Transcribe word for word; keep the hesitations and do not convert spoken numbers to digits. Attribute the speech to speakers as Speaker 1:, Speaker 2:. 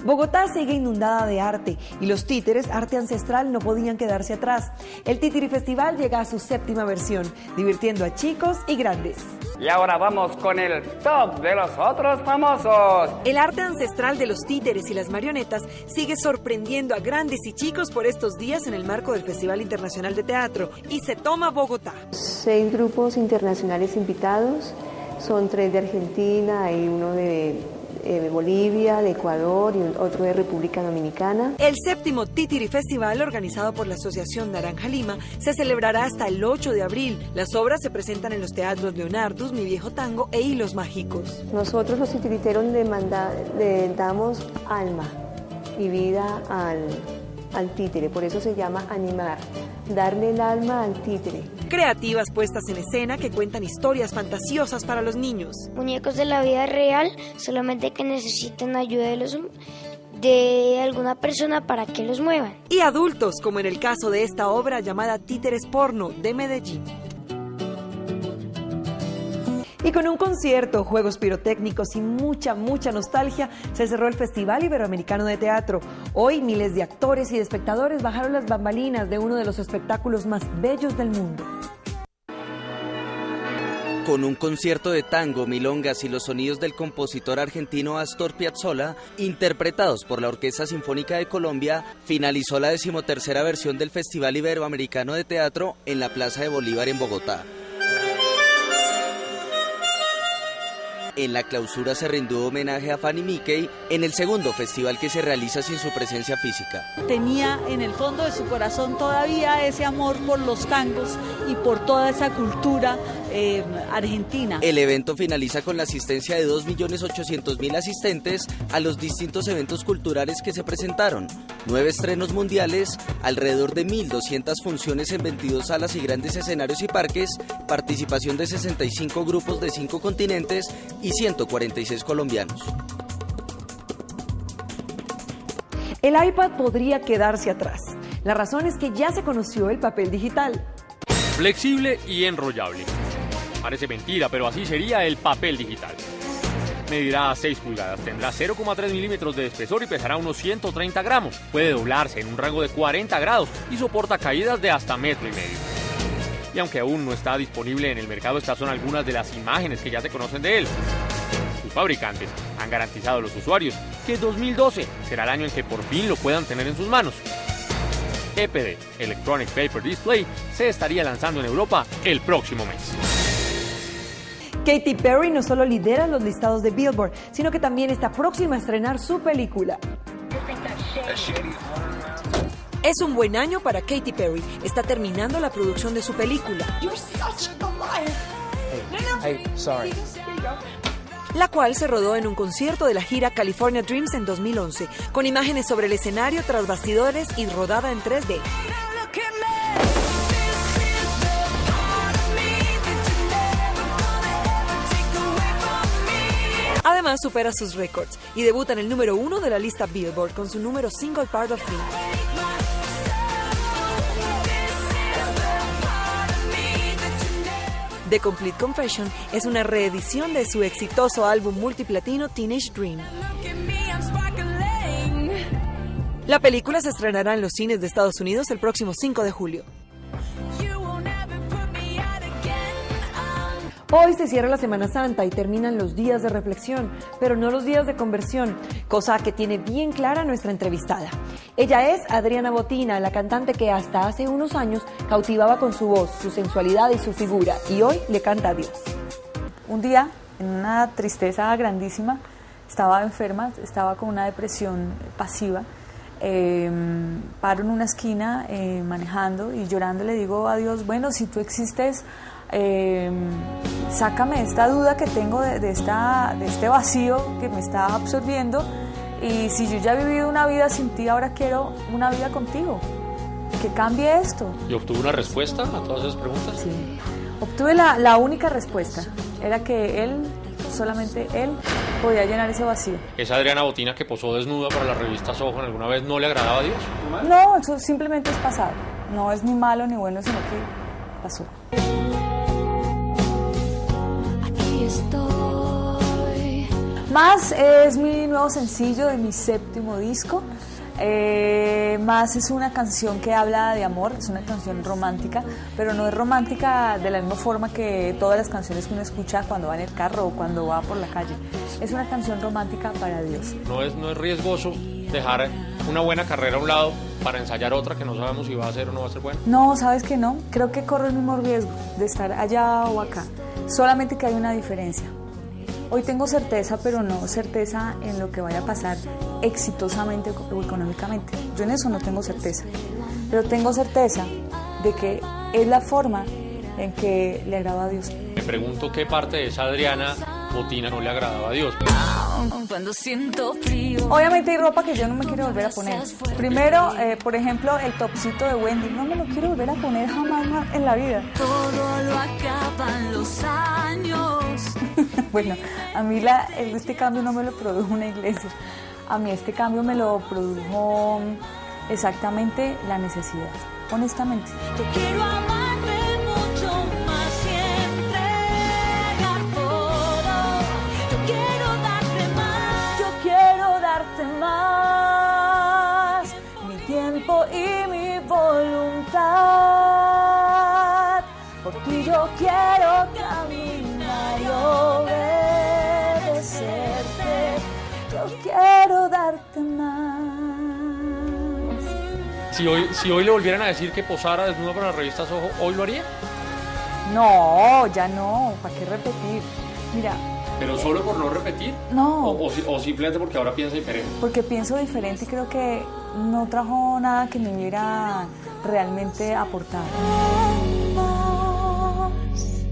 Speaker 1: Bogotá sigue inundada de arte y los títeres, arte ancestral, no podían quedarse atrás. El Titiri Festival llega a su séptima versión, divirtiendo a chicos y grandes.
Speaker 2: Y ahora vamos con el top de los otros famosos.
Speaker 1: El arte ancestral de los títeres y las marionetas sigue sorprendiendo a grandes y chicos por estos días en el marco del Festival Internacional de Teatro y se toma Bogotá.
Speaker 3: Seis grupos internacionales invitados, son tres de Argentina y uno de eh, Bolivia, de Ecuador y otro de República Dominicana.
Speaker 1: El séptimo Titiri Festival, organizado por la Asociación Naranja Lima, se celebrará hasta el ocho de abril. Las obras se presentan en los teatros Leonardus, Mi Viejo Tango e Hilos Mágicos.
Speaker 3: Nosotros los titiriteros le, manda, le damos alma y vida al, al títere, por eso se llama animar, darle el alma al títere.
Speaker 1: Creativas puestas en escena que cuentan historias fantasiosas para los niños.
Speaker 4: Muñecos de la vida real, solamente que necesitan ayuda de, los, de alguna persona para que los muevan.
Speaker 1: Y adultos, como en el caso de esta obra llamada Títeres Porno de Medellín. Y con un concierto, juegos pirotécnicos y mucha, mucha nostalgia, se cerró el Festival Iberoamericano de Teatro. Hoy, miles de actores y de espectadores bajaron las bambalinas de uno de los espectáculos más bellos del mundo.
Speaker 5: Con un concierto de tango, milongas y los sonidos del compositor argentino Astor Piazzolla, interpretados por la Orquesta Sinfónica de Colombia, finalizó la decimotercera versión del Festival Iberoamericano de Teatro en la Plaza de Bolívar en Bogotá. En la clausura se rindió homenaje a Fanny Mickey en el segundo festival que se realiza sin su presencia física.
Speaker 6: Tenía en el fondo de su corazón todavía ese amor por los tangos y por toda esa cultura eh, argentina.
Speaker 5: El evento finaliza con la asistencia de dos millones ochocientos mil asistentes a los distintos eventos culturales que se presentaron, nueve estrenos mundiales, alrededor de mil doscientas funciones en veintidós salas y grandes escenarios y parques, participación de sesenta y cinco grupos de cinco continentes y ciento cuarenta y seis colombianos.
Speaker 1: El iPad podría quedarse atrás. La razón es que ya se conoció el papel digital.
Speaker 7: Flexible y enrollable. Parece mentira, pero así sería el papel digital. Medirá seis pulgadas, tendrá cero coma tres milímetros de espesor y pesará unos ciento treinta gramos. Puede doblarse en un rango de cuarenta grados y soporta caídas de hasta metro y medio. Y aunque aún no está disponible en el mercado, estas son algunas de las imágenes que ya se conocen de él. Sus fabricantes han garantizado a los usuarios que dos mil doce será el año en que por fin lo puedan tener en sus manos. E P D, Electronic Paper Display, se estaría lanzando en Europa el próximo mes.
Speaker 1: Katy Perry no solo lidera los listados de Billboard, sino que también está próxima a estrenar su película. Es un buen año para Katy Perry. Está terminando la producción de su película,
Speaker 8: Hey, sorry.
Speaker 1: la cual se rodó en un concierto de la gira California Dreams en dos mil once, con imágenes sobre el escenario tras bastidores y rodada en tres D. Además, supera sus récords y debuta en el número uno de la lista Billboard con su número Single Part of Me. The Complete Confession es una reedición de su exitoso álbum multiplatino Teenage Dream. La película se estrenará en los cines de Estados Unidos el próximo cinco de julio. Hoy se cierra la Semana Santa y terminan los días de reflexión, pero no los días de conversión, cosa que tiene bien clara nuestra entrevistada. Ella es Adriana Botina, la cantante que hasta hace unos años cautivaba con su voz, su sensualidad y su figura, y hoy le canta a Dios.
Speaker 6: Un día, en una tristeza grandísima, estaba enferma, estaba con una depresión pasiva, eh, paro en una esquina eh, manejando y llorando le digo a Dios, bueno, si tú existes, Eh, sácame esta duda que tengo de, de, esta, de este vacío que me está absorbiendo, y si yo ya he vivido una vida sin ti, ahora quiero una vida contigo, que cambie esto.
Speaker 7: ¿Y obtuvo una respuesta a todas esas preguntas?
Speaker 6: Sí, obtuve la, la única respuesta, era que él, solamente él, podía llenar ese vacío.
Speaker 7: ¿Esa Adriana Botina que posó desnuda para la revista Soho alguna vez no le agradaba a Dios?
Speaker 6: No, eso simplemente es pasado, no es ni malo ni bueno, sino que pasó. Más es mi nuevo sencillo de mi séptimo disco. Eh, más es una canción que habla de amor, es una canción romántica, pero no es romántica de la misma forma que todas las canciones que uno escucha cuando va en el carro o cuando va por la calle. Es una canción romántica para Dios.
Speaker 7: No es, no es riesgoso dejar una buena carrera a un lado para ensayar otra que no sabemos si va a ser o no va a ser buena.
Speaker 6: No, ¿sabes que no? Creo que corro el mismo riesgo de estar allá o acá, solamente que hay una diferencia. Hoy tengo certeza, pero no certeza en lo que vaya a pasar exitosamente o económicamente. Yo en eso no tengo certeza, pero tengo certeza de que es la forma en que le agrada a Dios.
Speaker 7: Me pregunto qué parte de esa Adriana Botina no le agradaba a Dios.
Speaker 8: Cuando siento frío.
Speaker 6: Obviamente hay ropa que yo no me quiero volver a poner. Primero, eh, por ejemplo, el topsito de Wendy. No me lo quiero volver a poner jamás en la vida.
Speaker 8: Todo lo acaban los años.
Speaker 6: Bueno, a mí la, este cambio no me lo produjo una iglesia. A mí este cambio me lo produjo exactamente la necesidad, honestamente.
Speaker 8: Yo quiero amarte mucho más y entregar todo. Yo quiero darte más.
Speaker 6: Yo quiero darte más. Mi tiempo y mi voluntad. Por ti yo quiero caminar y obedecerte. Yo quiero darte más.
Speaker 7: Si hoy, si hoy le volvieran a decir que posara desnuda para la revista Soho, ¿hoy lo haría?
Speaker 6: No, ya no, ¿para qué repetir? Mira.
Speaker 7: ¿Pero solo por no repetir?
Speaker 6: No.
Speaker 7: ¿O, o, o simplemente porque ahora piensa diferente?
Speaker 6: Porque pienso diferente y creo que no trajo nada que me hubiera realmente aportado.